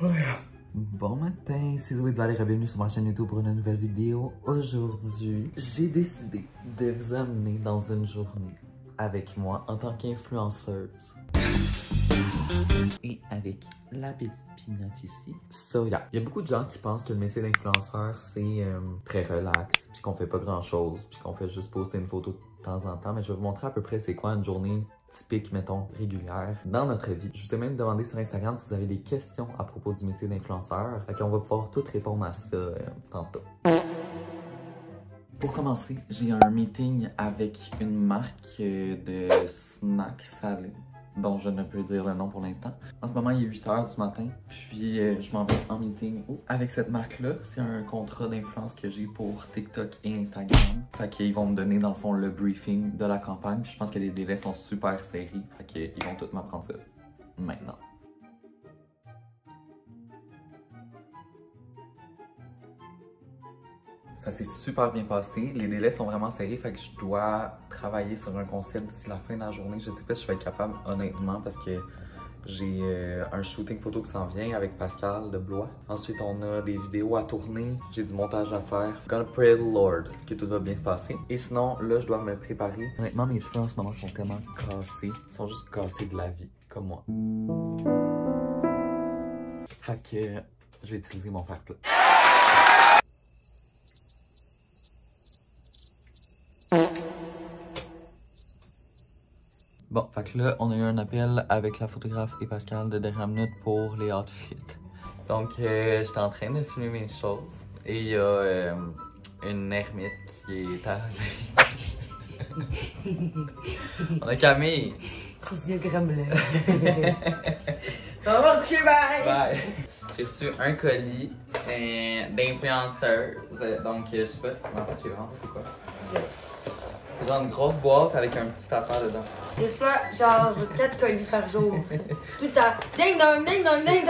Bon matin, c'est Zoé Duval et bienvenue sur ma chaîne YouTube pour une nouvelle vidéo. Aujourd'hui, j'ai décidé de vous amener dans une journée avec moi en tant qu'influenceuse. Et avec la petite pinotte ici. So yeah, il y a beaucoup de gens qui pensent que le métier d'influenceur c'est très relax, puis qu'on fait pas grand chose, puis qu'on fait juste poster une photo de temps en temps. Mais je vais vous montrer à peu près c'est quoi une journée typique, mettons, régulière dans notre vie. Je vous ai même demandé sur Instagram si vous avez des questions à propos du métier d'influenceur. Fait qu'on va pouvoir toutes répondre à ça tantôt. Pour commencer, j'ai un meeting avec une marque de snacks salés dont je ne peux dire le nom pour l'instant. En ce moment, il est 8 h du matin, puis je m'en vais en meeting avec cette marque-là. C'est un contrat d'influence que j'ai pour TikTok et Instagram. Fait qu'ils vont me donner, dans le fond, le briefing de la campagne. Puis je pense que les délais sont super serrés. Fait qu'ils vont tous m'apprendre ça maintenant. Ça s'est super bien passé. Les délais sont vraiment serrés, fait que je dois travailler sur un concept d'ici la fin de la journée. Je sais pas si je vais être capable, honnêtement, parce que j'ai un shooting photo qui s'en vient avec Pascal de Blois. Ensuite, on a des vidéos à tourner. J'ai du montage à faire. Gonna pray the Lord que tout va bien se passer. Et sinon, là, je dois me préparer. Honnêtement, mes cheveux en ce moment sont tellement cassés. Ils sont juste cassés de la vie, comme moi. Fait que je vais utiliser mon fer plat. Bon, fait que là, on a eu un appel avec la photographe et Pascal de dernière minute pour les outfits. Donc, j'étais en train de filmer mes choses et il y a une ermite qui est arrivée. On a Camille. Yeux gremlins. Ok, bye! Bye! J'ai reçu un colis d'influenceuse. Donc, je sais pas, en fait, j'ai vraiment pas c'est quoi. C'est genre une grosse boîte avec un petit affaire dedans. Je reçois genre 4 colis par jour. Tout le temps. Ding dong, ding dong, ding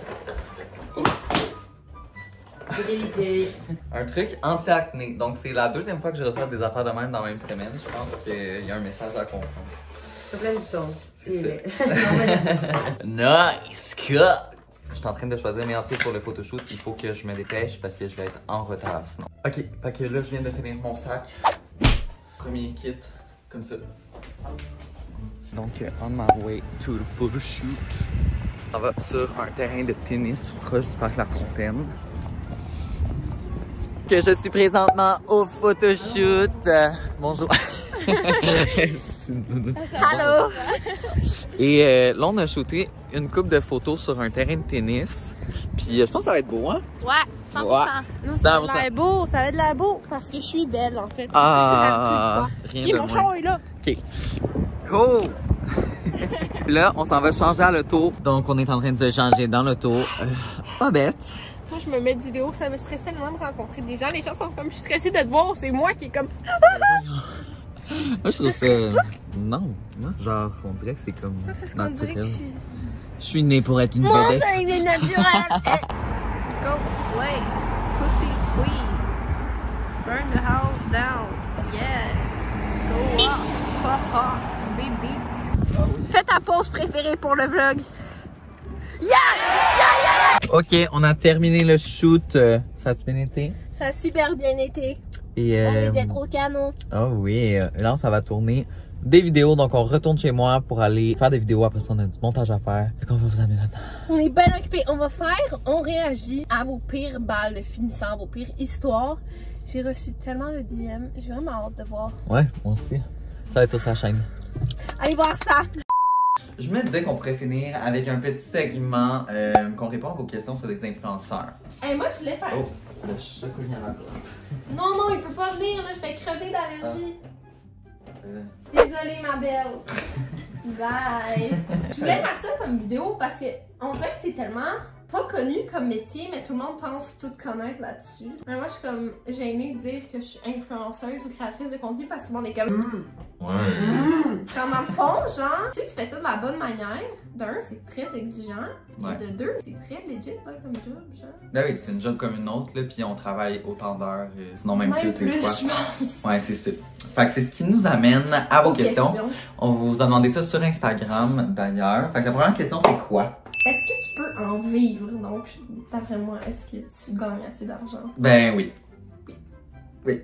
dong. Un truc anti-acné. Donc, c'est la deuxième fois que je reçois des affaires de même dans la même semaine. Je pense qu'il y a un message à comprendre. C'est plein de temps. C'est ça. Nice cut! Je suis en train de choisir mes outfits pour le photoshoot. Il faut que je me dépêche parce que je vais être en retard sinon. Ok, fait que là, je viens de finir mon sac. Premier kit, comme ça. Donc, on my way to the photoshoot. On va sur un terrain de tennis proche du parc La Fontaine. Que je suis présentement au photoshoot. Bonjour. Allô? Et là, on a shooté une couple de photos sur un terrain de tennis. Puis je pense que ça va être beau, hein? Ouais, 100%. Ouais. Non, ça va être l'air beau, ça va être l'air beau parce que je suis belle en fait. Ah, rien de mon char est là. Ok. Cool! Là, on s'en va changer à l'auto. Donc, on est en train de changer dans l'auto. Pas bête. Moi, je me mets de vidéo, ça me stresse tellement de rencontrer des gens. Les gens sont comme, je suis stressée de te voir, c'est moi qui est comme. Moi, je trouve ça. Non, moi, genre, on dirait que c'est comme. Moi, c'est ce qu'on dirait que je suis née pour être une vedette. Moi, c'est naturel! Go slay, pussy queen. Burn the house down. Yeah. Go up, pop up, baby. Fais ta pause préférée pour le vlog. Yeah! Yeah, yeah, yeah! Ok, on a terminé le shoot. Ça a-tu bien été? Ça a super bien été. Et, on était trop canon. Oh oui, là, ça va tourner des vidéos. Donc, on retourne chez moi pour aller faire des vidéos. Après ça, on a du montage à faire. Fait qu'on va vous amener là-dedans. On est bien occupés. On va faire, on réagit à vos pires balles de finissant, vos pires histoires. J'ai reçu tellement de DM. J'ai vraiment hâte de voir. Ouais, moi aussi. Ça va être sur sa chaîne. Allez voir ça! Je me disais qu'on pourrait finir avec un petit segment qu'on répond à vos questions sur les influenceurs. Hey, moi, je voulais faire. Oh, le chat cogne à la porte. Non, non, il peut pas venir, là. Je vais crever d'allergie. Désolée, ma belle. Bye. Je voulais faire ça comme vidéo parce que on dirait que c'est tellement pas connu comme métier, mais tout le monde pense tout connaître là-dessus. Mais moi, je suis comme gênée de dire que je suis influenceuse ou créatrice de contenu parce que tout le monde est comme. Ouais. Quand dans le fond, genre, tu sais, tu fais ça de la bonne manière. D'un, c'est très exigeant. Ouais. Et de deux, c'est très legit, ouais, comme job, genre. Ben oui, c'est une job comme une autre, là, puis on travaille autant d'heures, sinon même plus des fois. Je pense. Ouais, c'est ça. Fait que c'est ce qui nous amène à vos questions. On vous a demandé ça sur Instagram, d'ailleurs. Fait que la première question, c'est quoi? Est-ce que tu peux en vivre. Donc, d'après moi, est-ce que tu gagnes assez d'argent? Ben oui. Oui.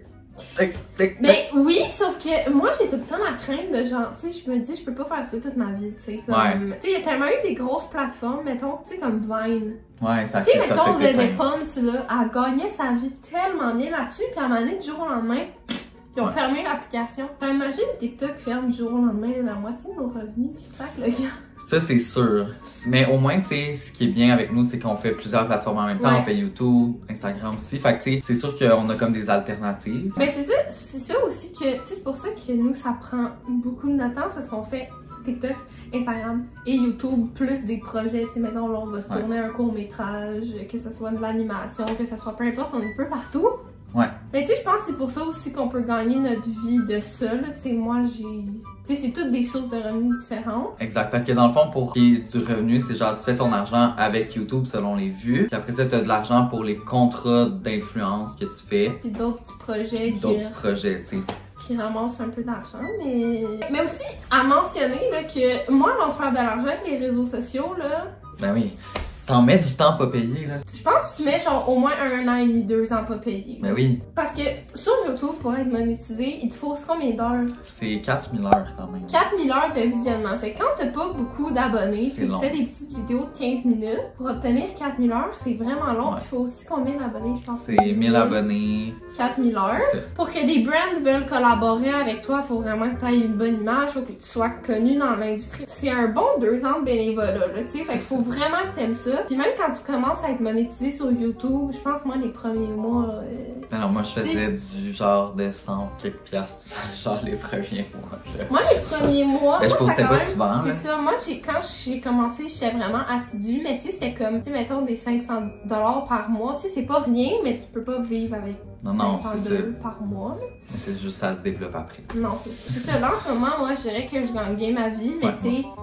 Ben oui, sauf que moi j'ai tout le temps la crainte de genre, tu sais, je me dis, je peux pas faire ça toute ma vie, tu sais. Tu sais, il y a tellement eu des grosses plateformes, mettons, tu sais, comme Vine. Ouais, ça tu sais, ça mettons, s'est de éteint. Ponce, là, elle gagnait sa vie tellement bien là-dessus, puis à un moment donné, du jour au lendemain, ils ont fermé l'application. Imagine TikTok ferme du jour au lendemain, la moitié de nos revenus, puis sac le gars. Ça, c'est sûr. Mais au moins, tu sais, ce qui est bien avec nous, c'est qu'on fait plusieurs plateformes en même temps. Ouais. On fait YouTube, Instagram aussi. Fait que, tu sais, c'est sûr qu'on a comme des alternatives. Ben c'est ça aussi que, tu sais, c'est pour ça que nous, ça prend beaucoup de notre temps, c'est ce qu'on fait TikTok, Instagram et YouTube, plus des projets, tu sais, maintenant, là, on va se tourner un court-métrage, que ce soit de l'animation, que ce soit peu importe, on est peu partout. Ouais. Mais tu sais, je pense que c'est pour ça aussi qu'on peut gagner notre vie de ça, là. Tu sais, moi, j'ai... Tu sais, c'est toutes des sources de revenus différentes. Exact. Parce que dans le fond, pour qu'il y ait du revenu, c'est genre, tu fais ton argent avec YouTube selon les vues. Puis après ça, tu as de l'argent pour les contrats d'influence que tu fais. Puis d'autres petits projets D'autres petits projets, tu sais. qui ramassent un peu d'argent, mais aussi à mentionner là, que moi, avant de faire de l'argent avec les réseaux sociaux, là... Ben oui. T'en mets du temps pas payé, là. Je pense que tu mets genre au moins 1 an et demi, 2 ans pas payé. Ben oui. Parce que sur YouTube, pour être monétisé, il te faut combien d'heures? C'est 4000 heures quand même. 4000 heures de visionnement. Fait que quand t'as pas beaucoup d'abonnés, puis tu long. fais des petites vidéos de 15 minutes, pour obtenir 4000 heures, c'est vraiment long. Ouais. Il faut aussi combien d'abonnés, je pense? C'est 1000 abonnés. 4000 heures. C'est ça. Pour que des brands veulent collaborer avec toi, il faut vraiment que tu aies une bonne image, il faut que tu sois connu dans l'industrie. C'est un bon 2 ans de bénévolat, là, tu sais. Fait qu'il faut vraiment que t'aimes ça. Puis même quand tu commences à être monétisé sur YouTube, je pense, moi, les premiers mois... Ben non, moi je faisais du genre de 100 quelques piastres, genre les premiers mois. Là. Moi, les premiers mois... Ben, je moi, ça postais quand pas même- souvent, C'est là. ça. Moi, quand j'ai commencé, j'étais vraiment assidue, mais tu sais, c'était comme, tu sais, mettons des 500 $ par mois. Tu sais, c'est pas rien, mais tu peux pas vivre avec Non, 500 c'est ça. $ par mois, là. Mais c'est juste ça se développe après. Non, c'est ça. C'est ça. Là, en ce moment, moi, je dirais que je gagne bien ma vie, mais Ouais, tu sais,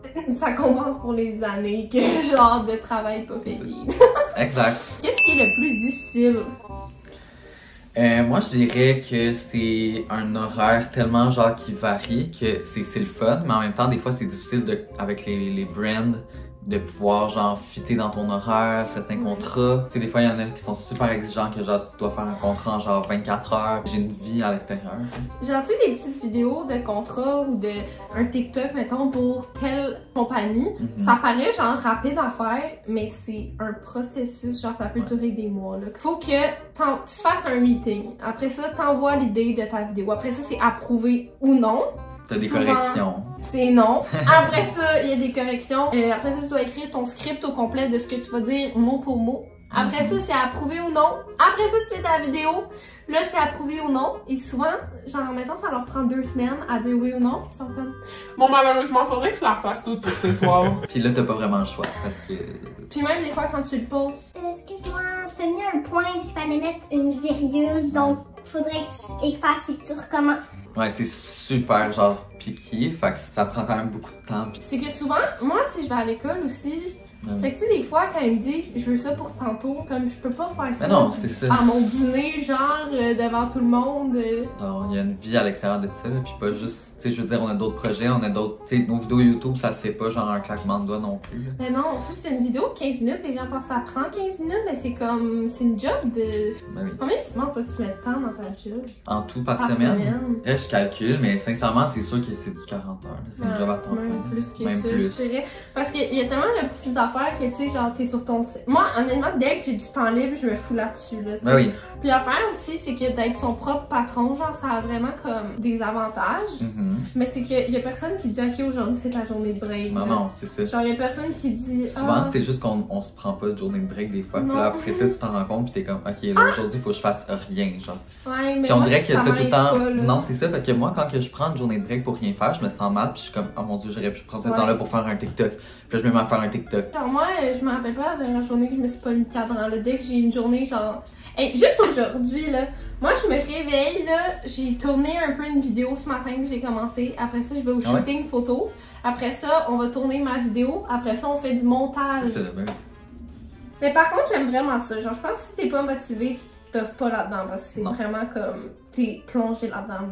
ça compense pour les années que genre de travail pas payé. Exact. Qu'est-ce qui est le plus difficile? Moi, je dirais que c'est un horaire tellement genre qui varie que c'est le fun, mais en même temps, des fois, c'est difficile avec les brands de pouvoir genre fitter dans ton horaire, certains contrats. Tu sais, des fois, il y en a qui sont super exigeants que genre tu dois faire un contrat en genre 24 heures. J'ai une vie à l'extérieur. Genre, tu sais, des petites vidéos de contrat ou de un TikTok, mettons, pour telle compagnie, ça paraît genre rapide à faire, mais c'est un processus, genre ça peut durer des mois, là. Faut que tu fasses un meeting. Après ça, t'envoies l'idée de ta vidéo. Après ça, c'est approuvé ou non. T'as des Souvent, corrections. C'est non. Après ça, il y a des corrections. Après ça, tu dois écrire ton script au complet de ce que tu vas dire mot pour mot. Après ça, c'est approuvé ou non. Après ça, tu fais ta vidéo. Là, c'est approuvé ou non. Et souvent, genre, mettons, ça leur prend 2 semaines à dire oui ou non. Ils sont comme... Bon, malheureusement, faudrait que je la refasse toute pour ce soir. Puis là, t'as pas vraiment le choix parce que... Puis même des fois, quand tu le poses, Excuse-moi, t'as mis un point puis il fallait mettre une virgule, donc faudrait que tu effaces et que tu recommences. Ouais, c'est super genre piqué, fait que ça prend quand même beaucoup de temps. Puis... c'est que souvent, moi, tu sais, je vais à l'école aussi. Ben oui. Fait que tu sais, des fois, quand ils me disent, je veux ça pour tantôt, comme je peux pas faire ça Mais non, c'est ça. à mon dîner, genre, devant tout le monde. Alors, il y a une vie à l'extérieur de ça, là, puis pas juste, tu sais, je veux dire, on a d'autres projets, on a d'autres, tu sais, nos vidéos YouTube, ça se fait pas genre un claquement de doigts non plus. Là. Mais non, ça c'est une vidéo de 15 minutes, les gens pensent que ça prend 15 minutes, mais c'est comme, c'est une job de... Ben oui. Combien tu penses que tu mets de temps dans ta job? En tout par Par semaine. semaine. Après, je calcule, mais sincèrement, c'est sûr que c'est du 40 heures. là. C'est une job à temps Même plein. plus que Même ça, plus. je dirais. Parce qu'il y a tellement de petites affaires que, tu sais, genre, t'es sur ton... Moi, honnêtement, dès que j'ai du temps libre, je me fous là-dessus, là, tu sais. Ben oui. Puis l'affaire aussi, c'est que d'être son propre patron, genre, ça a vraiment comme des avantages. Mhm. Mais c'est qu'il y a personne qui dit, OK, aujourd'hui, c'est ta journée de break. Non, là. non, c'est ça. Genre, il y a personne qui dit... Souvent, ah, c'est juste qu'on se prend pas de journée de break des fois. Puis Non. là, après ça, tu t'en rends compte, puis t'es comme, ok, là, aujourd'hui, il faut que je fasse rien, genre. ouais, mais Puis on moi, dirait que ça t'as tout le m'arrive temps. pas, là. Non, c'est ça, parce que moi, quand que je prends une journée de break pour rien faire, je me sens mal, puis je suis comme, oh mon dieu, j'aurais pu prendre ce Ouais. temps-là pour faire un TikTok. Puis là, je me mets à faire un TikTok. Genre moi, je me rappelle pas la dernière journée que je me suis pas mis de cadran. Là. Dès que j'ai une journée, genre... Hey, juste aujourd'hui, là, moi je me réveille, là, j'ai tourné un peu une vidéo ce matin que j'ai commencé. Après ça, je vais au Ah ouais? shooting photo. Après ça, on va tourner ma vidéo. Après ça, on fait du montage. C'est ça, ben oui. Mais par contre, j'aime vraiment ça. Genre, je pense que si t'es pas motivé, tu t'offres pas là-dedans parce que c'est Non. vraiment comme... T'es plongé là-dedans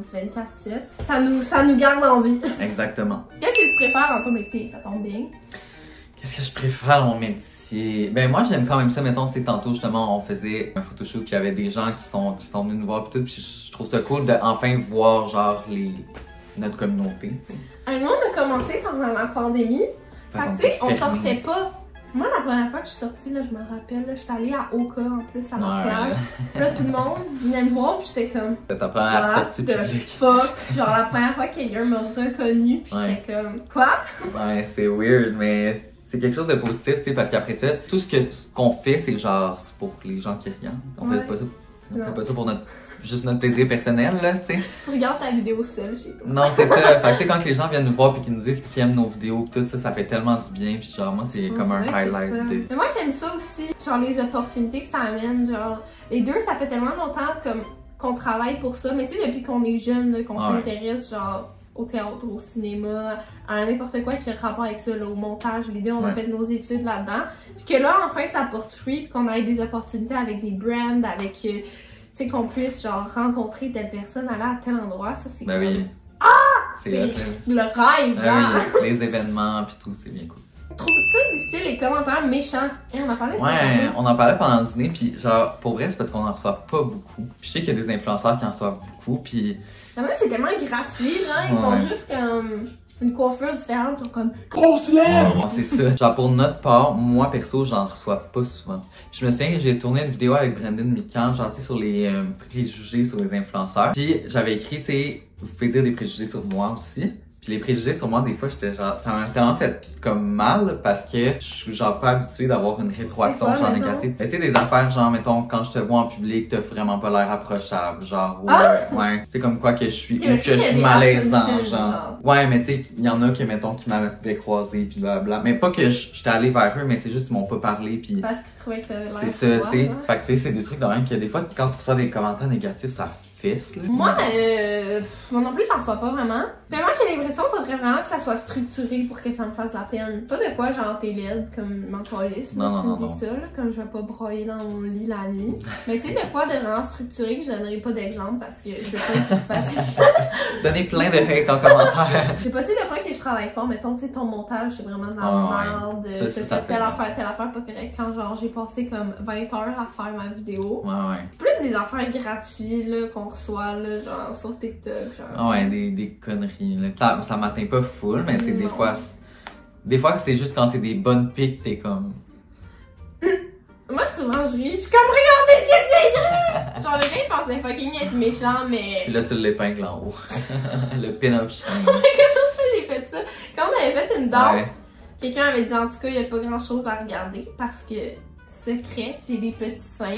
24/7. Ça nous garde en vie. Exactement. Qu'est-ce que tu préfères dans ton métier? Ça tombe bien. Qu'est-ce que je préfère dans mon métier? Ben moi j'aime quand même ça, mettons, tu sais, tantôt justement on faisait un photoshoot puis il y avait des gens qui sont venus nous voir pis tout, puis je trouve ça cool de enfin voir genre notre communauté, tu sais. Nous on a commencé pendant la pandémie, fait que tu sais, on sortait pas. Moi la première fois que je suis sortie, là, je me rappelle, là, j'étais allée à Oka en plus, à la plage. Là tout le monde venait me voir pis j'étais comme... C'était ta première sortie publique. Fuck. Genre la première fois que quelqu'un m'a reconnu pis j'étais comme... Quoi? Ouais, c'est weird, mais... C'est quelque chose de positif, tu sais, parce qu'après ça, tout ce qu'on fait, c'est genre, c'est pour les gens qui regardent. On fait pas ça, fait pas ça pour juste notre plaisir personnel, là, tu sais. Tu regardes ta vidéo seule chez toi. Non, c'est ça. Fait que tu sais, quand les gens viennent nous voir pis qu'ils nous disent qu'ils aiment nos vidéos pis tout ça, ça fait tellement du bien. Pis genre, moi, c'est comme un highlight de... Mais moi, j'aime ça aussi, genre les opportunités que ça amène, genre... Les deux, ça fait tellement longtemps comme qu'on travaille pour ça, mais tu sais, depuis qu'on est jeune, qu'on s'intéresse, genre... au théâtre, au cinéma, à n'importe quoi qui a rapport avec ça, là, au montage, les deux, on a fait nos études là-dedans. Puis que là, enfin, ça porte fruit, puis qu'on ait des opportunités avec des brands, avec, tu sais, qu'on puisse, genre, rencontrer telle personne, aller à tel endroit, ça, c'est Ben oui. Ah! C'est le rêve, genre! Oui, les événements, puis tout, c'est bien cool. Je trouve ça difficile, les commentaires méchants. Et on en parlait ça. Ouais, on en parlait pendant le dîner, puis genre, pour vrai, c'est parce qu'on en reçoit pas beaucoup. Puis je sais qu'il y a des influenceurs qui en reçoivent beaucoup, puis... En fait, c'est tellement gratuit, genre, ils font juste comme une coiffure différente, genre comme grosse lèvre! Ouais, c'est ça. Genre pour notre part, moi perso, j'en reçois pas souvent. Je me souviens que j'ai tourné une vidéo avec Brandon Mikan, genre tu sais, sur les préjugés sur les influenceurs. Puis j'avais écrit, tu sais, vous pouvez dire des préjugés sur moi aussi. Puis les préjugés sur moi, des fois, j'étais genre, ça m'a tellement fait comme mal parce que je suis genre pas habituée d'avoir une rétroaction genre négative. Tu sais, des affaires genre, mettons, quand je te vois en public, t'as vraiment pas l'air approchable, genre, ouais. Tu sais, comme quoi que je suis, ou que je suis malaisant, genre. Ouais, mais tu sais, il y en a qui, mettons, qui m'avaient croisé, puis blablabla. Mais pas que j'étais allée vers eux, mais c'est juste qu'ils m'ont pas parlé, puis. Parce qu'ils trouvaient que t'avais l'air. C'est ça, tu sais. Fait que tu sais, c'est des trucs de même que des fois, quand tu reçois des commentaires négatifs, ça fesse, là. Moi, moi non plus, j'en reçois pas vraiment. Mais moi, j'ai l'impression qu'il faudrait vraiment que ça soit structuré pour que ça me fasse la peine. Pas de quoi, genre, t'es laide, comme mentaliste, tu me dis ça, là, comme je vais pas broyer dans mon lit la nuit. Mais tu sais, de quoi de vraiment structuré, que je donnerai pas d'exemple parce que je veux pas être facile. Donner plein de hate en commentaire. J'ai pas dit de quoi que je travaille fort, mettons, tu sais, ton montage, c'est vraiment dans la merde. Ça fait telle affaire pas correcte. Quand, genre, j'ai passé comme 20 heures à faire ma vidéo. Ouais. C'est plus des affaires gratuites, là, qu'on reçoit, là, genre, sur TikTok, genre. Ouais, des conneries, là. Ça m'atteint pas full, mais tu sais, des fois, c'est juste quand c'est des bonnes pics, t'es comme... Moi, souvent, je ris. Je suis comme, regardez, qu'est-ce qu'il y a! Genre, le gars, il pensait fucking être méchant, mais... Puis là, tu l'épingles en haut. Le pin-up shame. Oh my god, j'ai fait ça. Quand on avait fait une danse, quelqu'un avait dit, en tout cas, il n'y a pas grand-chose à regarder, parce que... secret, j'ai des petits seins.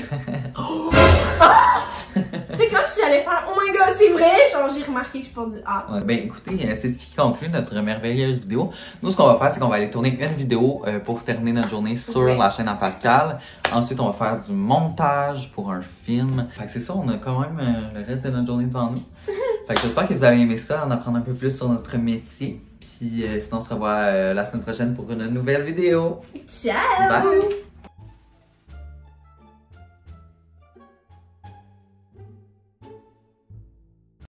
C'est comme si j'allais faire oh my god, c'est vrai! Genre, j'ai remarqué que je porte du A. Ouais, ben écoutez, c'est ce qui conclut notre merveilleuse vidéo. Nous, ce qu'on va faire, c'est qu'on va aller tourner une vidéo pour terminer notre journée sur la chaîne à Pascal. Ensuite, on va faire du montage pour un film. Fait que c'est ça, on a quand même le reste de notre journée devant nous. Fait que j'espère que vous avez aimé ça, en apprendre un peu plus sur notre métier. Puis sinon, on se revoit la semaine prochaine pour une nouvelle vidéo. Ciao! Bye!